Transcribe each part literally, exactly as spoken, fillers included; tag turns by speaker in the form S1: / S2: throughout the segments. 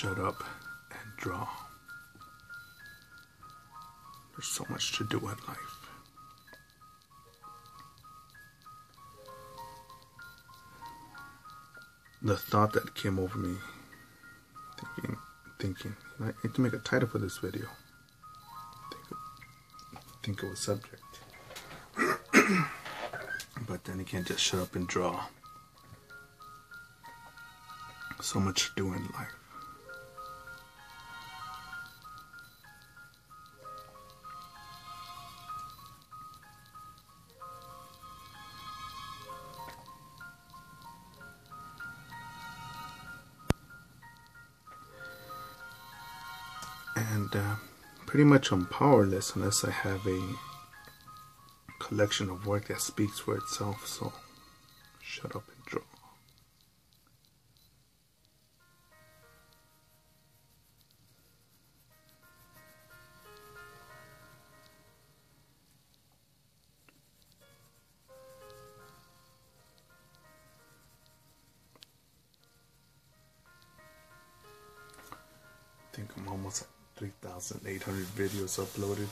S1: shut up and draw. There's so much to do in life. The thought that came over me, thinking, thinking, I need to make a title for this video. Think of, think of a subject. But then you can't just shut up and draw. So much to do in life. And uh, pretty much I'm powerless unless I have a collection of work that speaks for itself, so shut up and draw. I think I'm almost at three thousand eight hundred videos uploaded.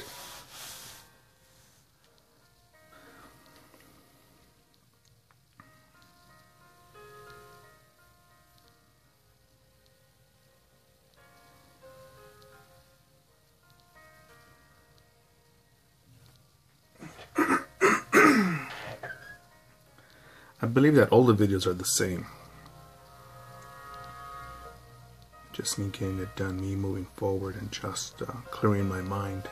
S1: I believe that all the videos are the same. Just me getting it done, me moving forward and just uh, clearing my mind.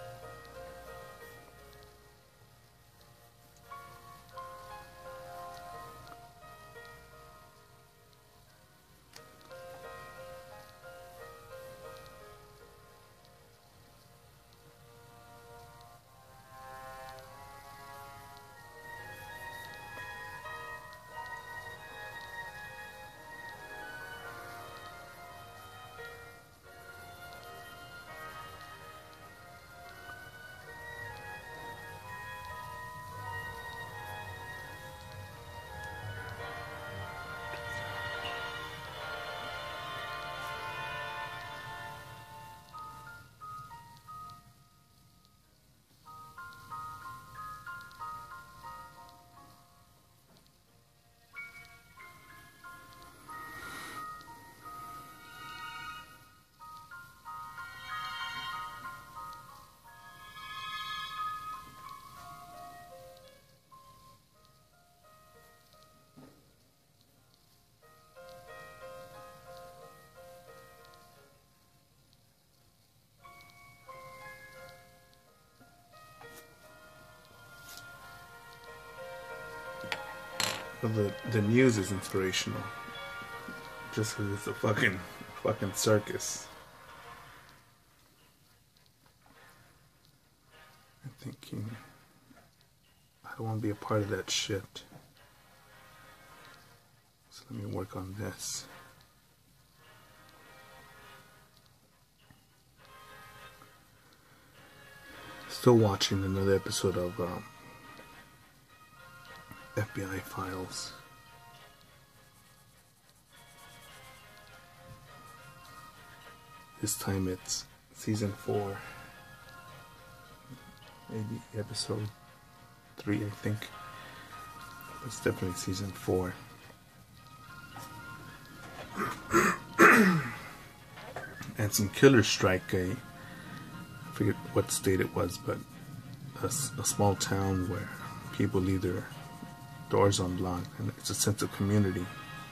S1: The, the news is inspirational. Just because it's a fucking, fucking circus. I'm thinking, I don't want to be a part of that shit. So let me work on this. Still watching another episode of um, F B I Files. This time it's season four, maybe episode three, I think. It's definitely season four. And some killers strike a, I forget what state it was, but a, a small town where people leave their doors unlocked, and it's a sense of community.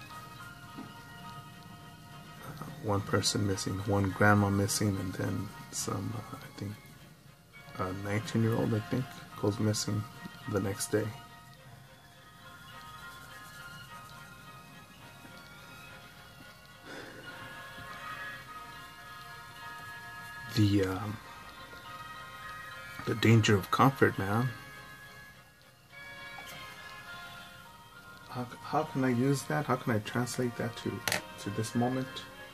S1: Uh, one person missing, one grandma missing, and then some, uh, I think, a nineteen year old, I think, goes missing the next day. The, um, the danger of comfort, man. How, how can I use that? How can I translate that to, to this moment?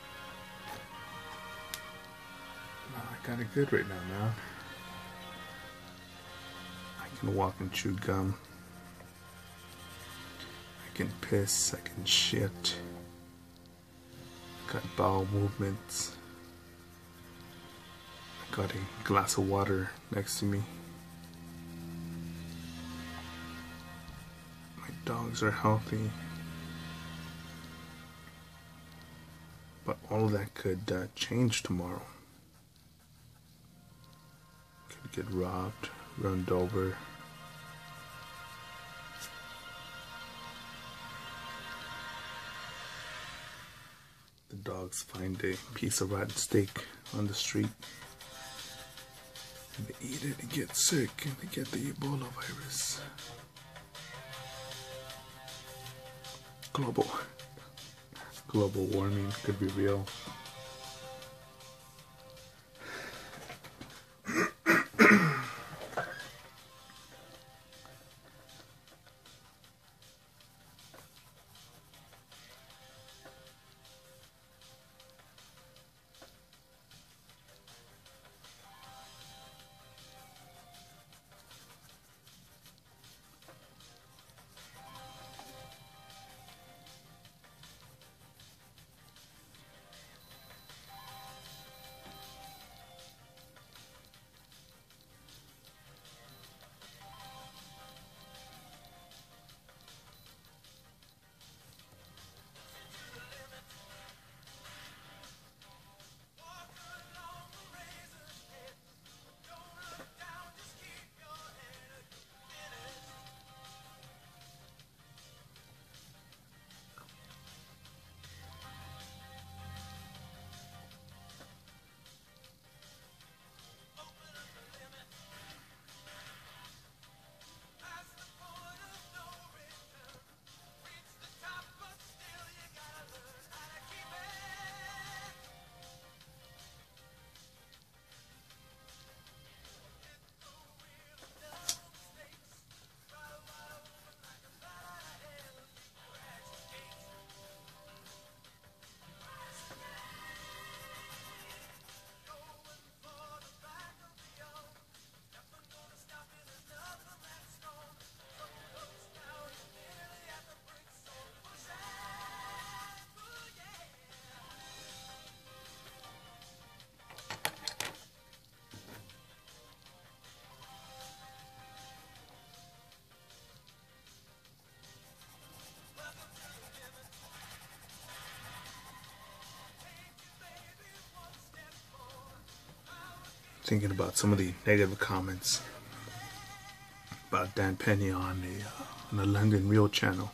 S1: No, I got it good right now, man. I can walk and chew gum. I can piss, I can shit. got bowel movements. I got a glass of water next to me. My dogs are healthy. But all of that could uh, change tomorrow. Could get robbed, run over. The dogs find a piece of rotten steak on the street. And they eat it and get sick and they get the Ebola virus. Global, global warming could be real. Thinking about some of the negative comments about Dan Penny on the uh, on the London Real channel.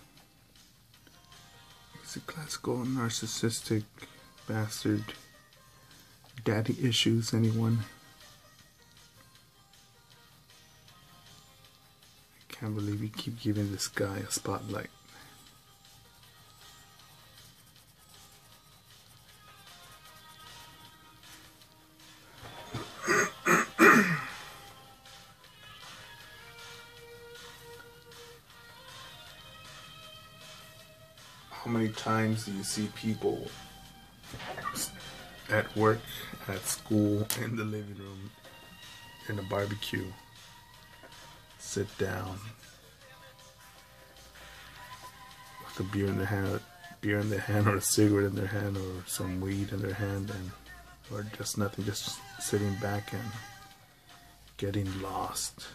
S1: He's a classical narcissistic bastard. Daddy issues, anyone? I can't believe you keep giving this guy a spotlight. How many times do you see people at work, at school, in the living room, in a barbecue, sit down with a beer in their hand, beer in their hand, or a cigarette in their hand, or some weed in their hand, and or just nothing, just sitting back and getting lost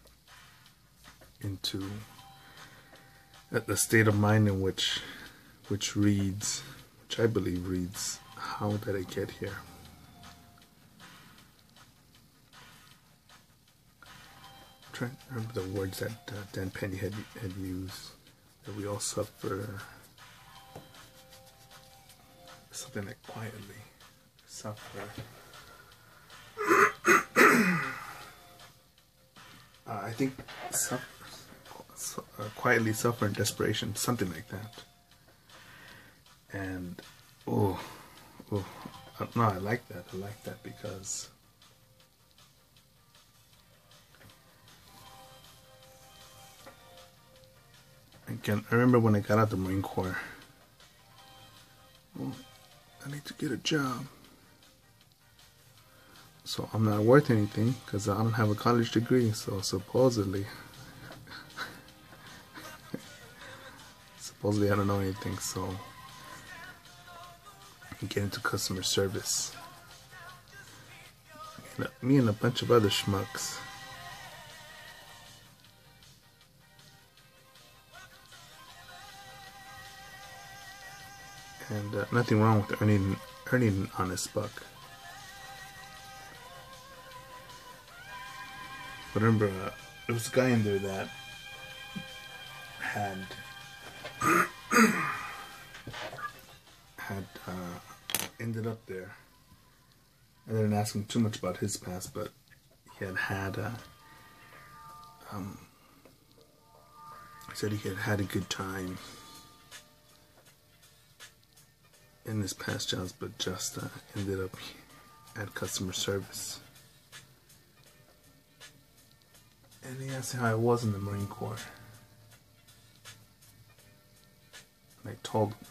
S1: into the state of mind in which which reads, which I believe reads, how did I get here? I'm trying to remember the words that uh, Dan Penny had, had used, that we all suffer, something like quietly suffer. uh, I think suffer, uh, quietly suffer in desperation, something like that. And oh, oh, no, I like that. I like that because again, I remember when I got out of the Marine Corps. Well, I need to get a job, so I'm not worth anything because I don't have a college degree. So supposedly, supposedly I don't know anything. So and get into customer service. And, uh, me and a bunch of other schmucks. And uh, nothing wrong with earning earning an honest buck. But remember, uh, there was a guy in there that had had uh, ended up there. I didn't ask him too much about his past, but he had had uh, um, he said he had had a good time in his past jobs, but just uh, ended up at customer service. And he asked me how I was in the Marine Corps. And I told him.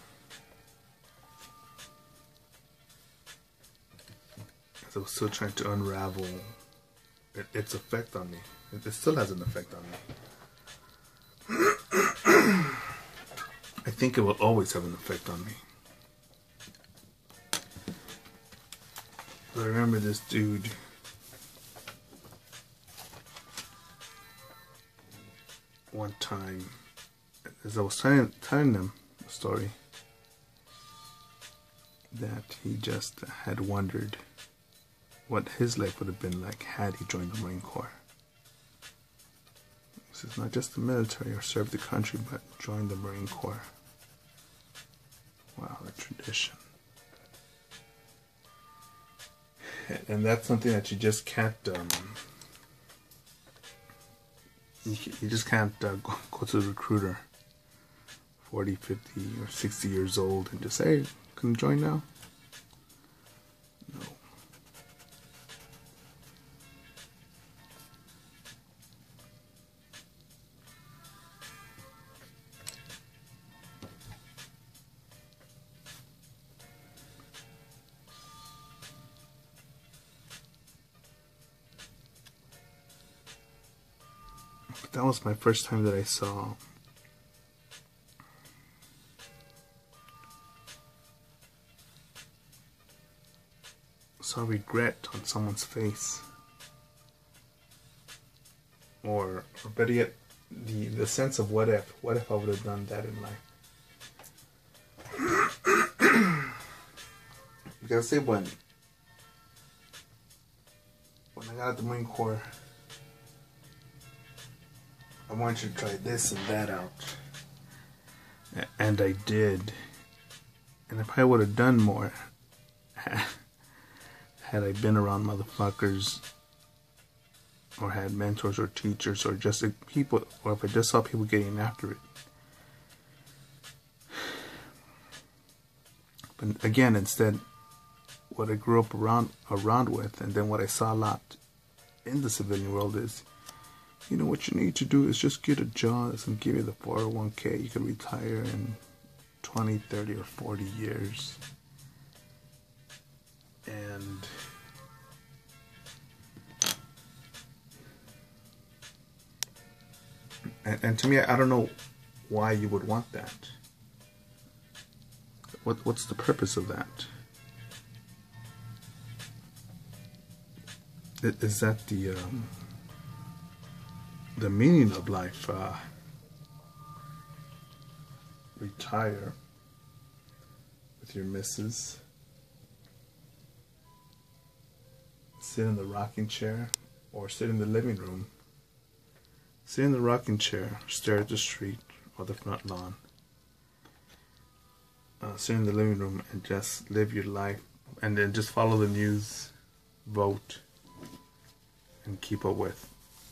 S1: As I was still trying to unravel it, its effect on me. It, it still has an effect on me. I think it will always have an effect on me. But I remember this dude one time, as I was telling, telling them a story, that he just had wondered what his life would have been like had he joined the Marine Corps. This is not just the military or serve the country, but join the Marine Corps. Wow, the tradition. And that's something that you just can't, um, you, you just can't uh, go, go to the recruiter, forty, fifty, or sixty years old, and just say, hey, can you join now? No. That was my first time that I saw saw regret on someone's face, or, or better yet, the the sense of what if, what if I would have done that in life. Because say when when I got out the Marine Corps, I want you to try this and that out. And I did. And I probably would have done more had I been around motherfuckers, or had mentors or teachers, or just people, or if I just saw people getting after it. But again, instead, what I grew up around around with, and then what I saw a lot in the civilian world is, you know, what you need to do is just get a job that's going to give you the four oh one k. You can retire in twenty, thirty, or forty years. And and, and to me, I don't know why you would want that. What What's the purpose of that? Is that the... Um, the meaning of life? Uh, retire with your missus, sit in the rocking chair, or sit in the living room, sit in the rocking chair, stare at the street or the front lawn, uh, sit in the living room and just live your life, and then just follow the news, vote, and keep up with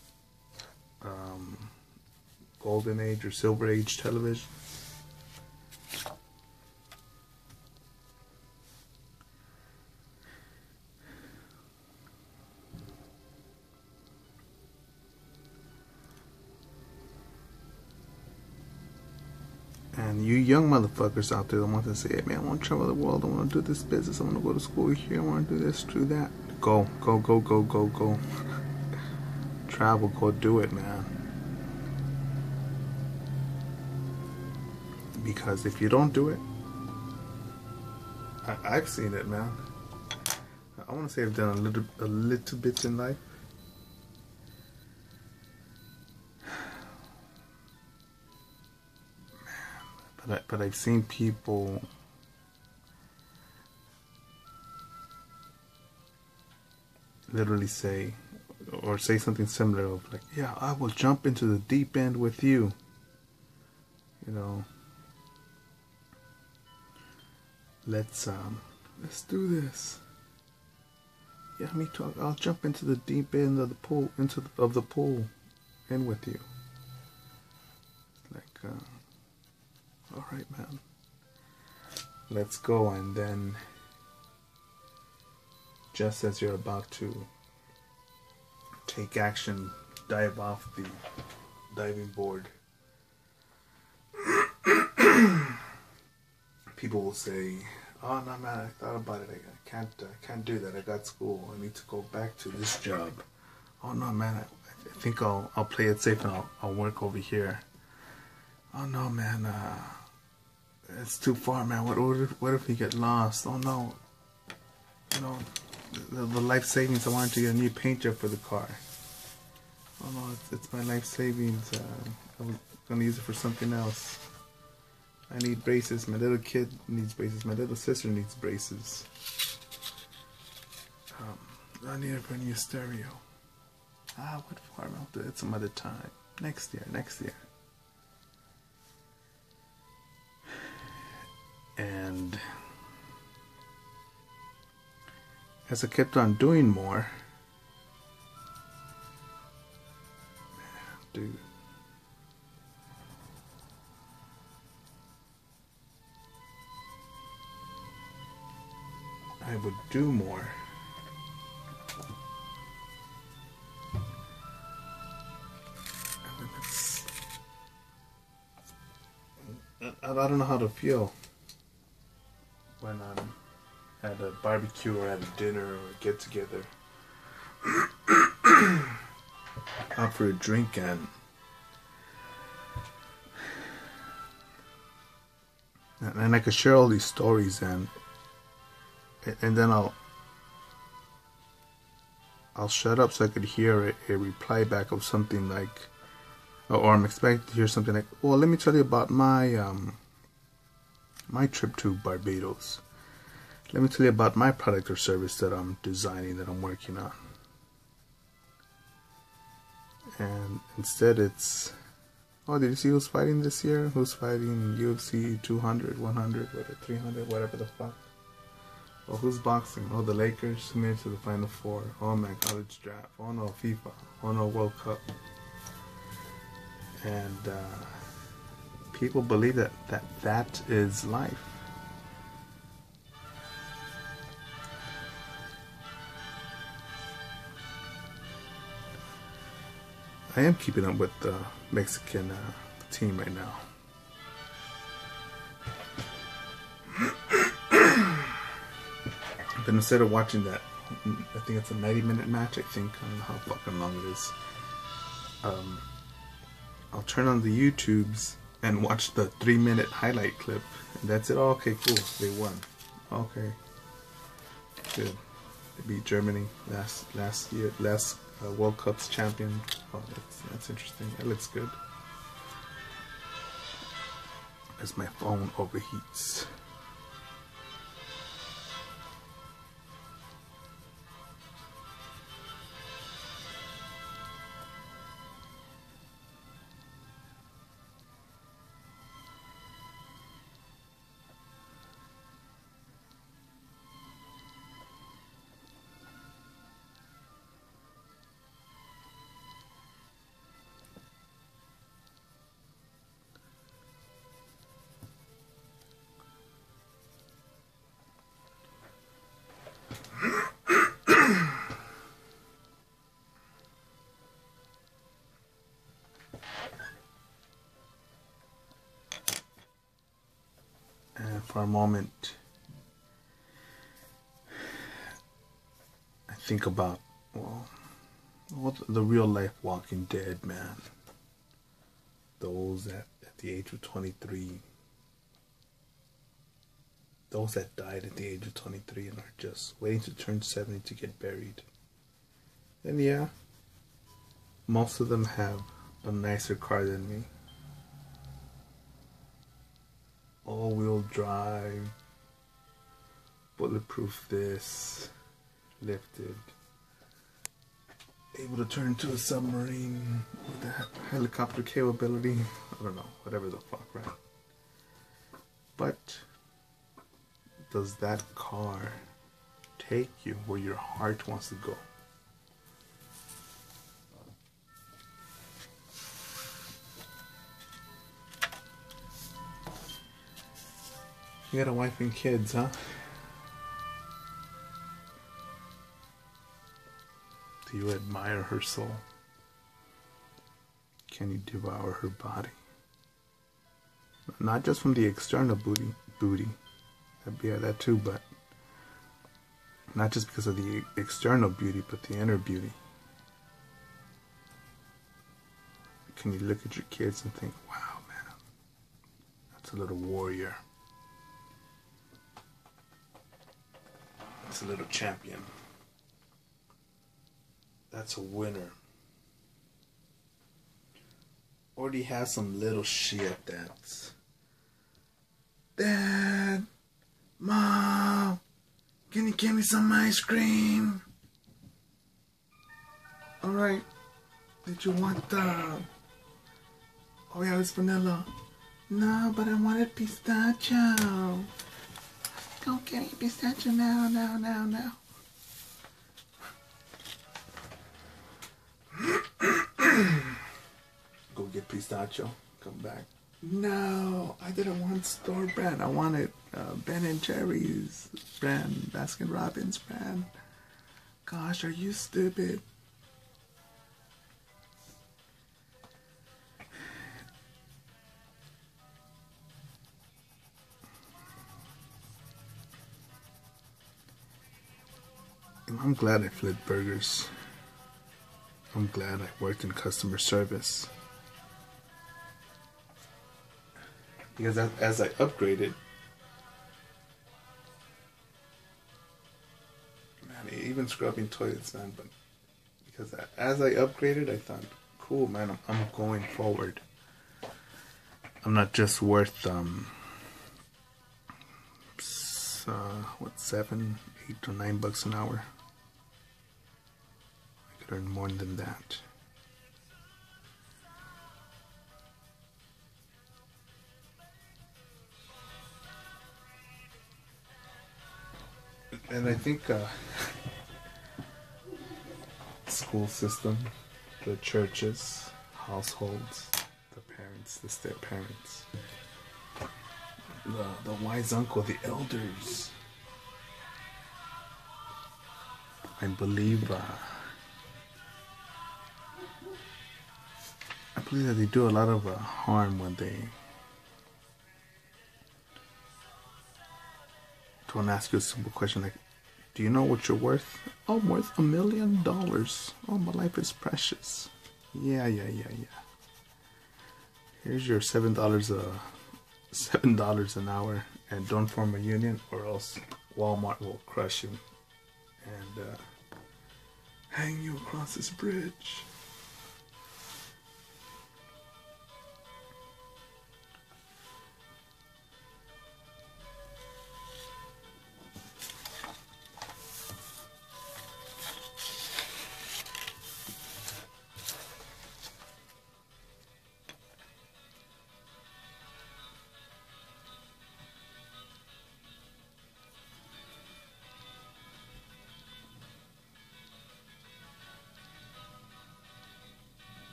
S1: Um, golden age or silver age television. And you young motherfuckers out there that want to say, hey man, I want to travel the world, I want to do this business, I want to go to school here, I want to do this, do that. Go, go, go, go, go, go. Travel, go do it, man. Because if you don't do it, I, I've seen it, man. I want to say I've done a little, a little bit in life. Man, but I, but I've seen people literally say, or say something similar of like, yeah, I will jump into the deep end with you. You know, let's um, let's do this. Yeah, me too. I'll jump into the deep end of the pool, into the, of the pool, in with you. Like, uh, all right, man. Let's go. And then, just as you're about to take action, dive off the diving board, people will say, "Oh no, man! I thought about it. I can't. I can't do that. I got school. I need to go back to this job. Oh no, man! I, I think I'll I'll play it safe and I'll I'll work over here. Oh no, man! Uh, it's too far, man. What what if, what if we get lost? Oh no! You know, the, the life savings. I wanted to get a new paint job for the car. Oh no, it's, it's my life savings. Uh, I was gonna use it for something else." I need braces. My little kid needs braces. My little sister needs braces. Um, I need a brand new stereo. Ah, what for? I'll do it some other time. Next year, next year. And as I kept on doing more, dude. I would do more. And it's, I, I don't know how to feel when I'm at a barbecue or at a dinner or a get together out for a drink, and and I could share all these stories, and and then I'll I'll shut up so I could hear a, a reply back of something like, or I'm expected to hear something like, well, let me tell you about my um my trip to Barbados. Let me tell you about my product or service that I'm designing, that I'm working on. And instead it's, oh, did you see who's fighting this year? Who's fighting U F C two hundred, one hundred, whatever, three hundred, whatever the fuck. Oh, who's boxing? Oh, the Lakers made it to the Final Four. Oh, my college draft. Oh, no, FIFA. Oh, no, World Cup. And uh, people believe that, that that is life. I am keeping up with the Mexican uh, team right now. But instead of watching that, I think it's a ninety minute match, I think, I don't know how fucking long it is. Um, I'll turn on the YouTubes and watch the three minute highlight clip. And that's it. Oh, okay, cool. They won. Okay. Good. They beat Germany last last year, last uh, World Cup's champion. Oh, that's, that's interesting. That looks good. As my phone overheats. And for a moment, I think about, well, what the real life Walking Dead, man. Those at, at the age of twenty-three those that died at the age of twenty-three and are just waiting to turn seventy to get buried. And yeah, most of them have a nicer car than me. All-wheel drive, bulletproof this, lifted, able to turn into a submarine with that helicopter capability. I don't know, whatever the fuck, right? But does that car take you where your heart wants to go? You got a wife and kids, huh? Do you admire her soul? Can you devour her body? Not just from the external booty, booty. Yeah, that too, but not just because of the external beauty, but the inner beauty. Can you look at your kids and think, wow, man, that's a little warrior. That's a little champion. That's a winner. Or do you have some little shit that's, Dad, Mom, can you give me some ice cream? Alright, did you want the, oh yeah, it's vanilla. No, but I wanted pistachio. Go get me pistachio now, now, now, now. Go get pistachio, come back. No, I didn't want store brand. I wanted uh, Ben and Jerry's brand, Baskin Robbins brand. Gosh, are you stupid? I'm glad I flipped burgers. I'm glad I worked in customer service. Because as I upgraded, man, even scrubbing toilets, man, but because as I upgraded, I thought, cool, man, I'm, I'm going forward. I'm not just worth, um, uh, what, seven, eight or nine bucks an hour. I could earn more than that. And I think uh, school system, the churches, households, the parents, the step parents, the, the wise uncle, the elders, I believe uh, I believe that they do a lot of uh, harm when they don't ask you a simple question like, do you know what you're worth? Oh, I'm worth a million dollars. Oh, my life is precious. Yeah, yeah, yeah, yeah. Here's your seven dollars a seven dollars an hour, and don't form a union, or else Walmart will crush you and uh, hang you across this bridge.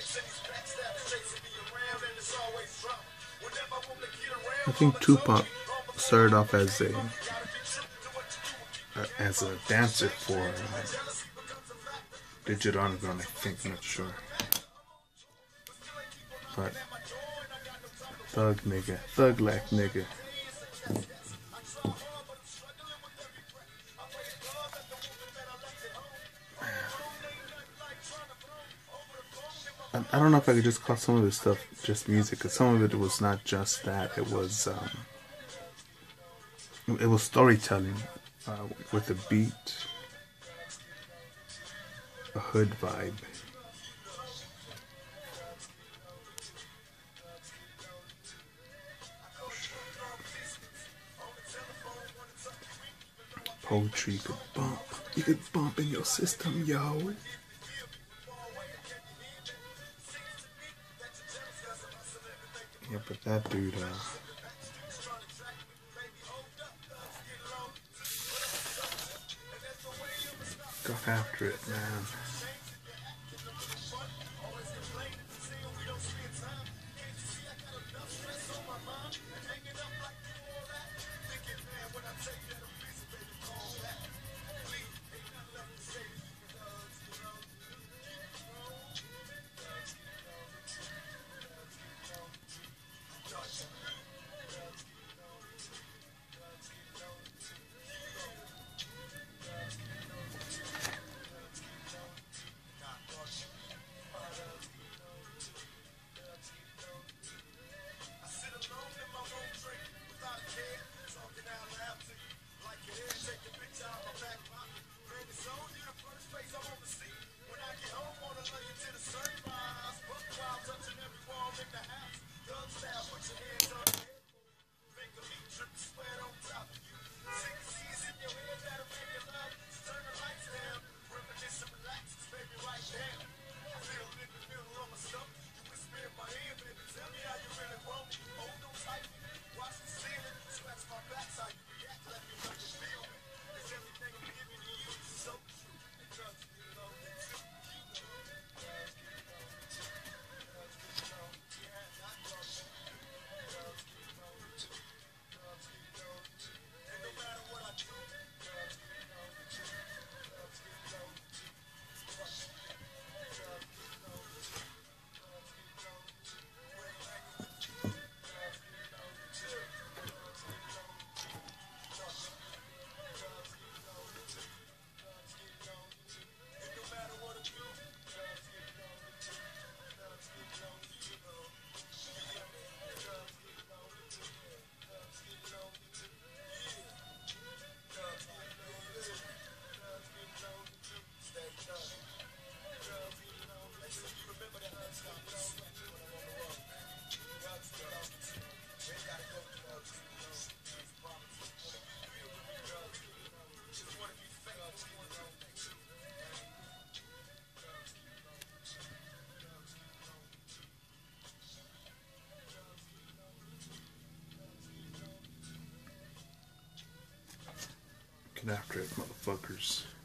S1: I think Tupac started off as a uh, as a dancer for uh, Digital Underground. I think, I'm not sure, but thug nigga, thug like nigga. I don't know if I could just call some of this stuff just music, because some of it was not just that. It was um, it was storytelling uh, with a beat, a hood vibe. Poetry, you could bump. You could bump in your system, yo. Yeah, but that dude, uh, got after it, man. Get after it, motherfuckers.